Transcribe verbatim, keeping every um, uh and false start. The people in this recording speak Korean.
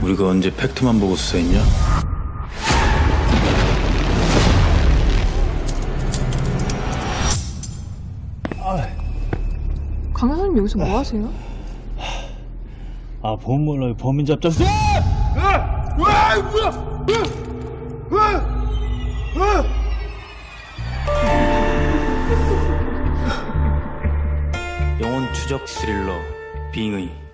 우리가 언제 팩트만 보고 수사했냐? 강 여사님 여기서 뭐 하세요? 아, 범 몰라요. 범인 잡자수. 영혼 추적 스릴러 빙의.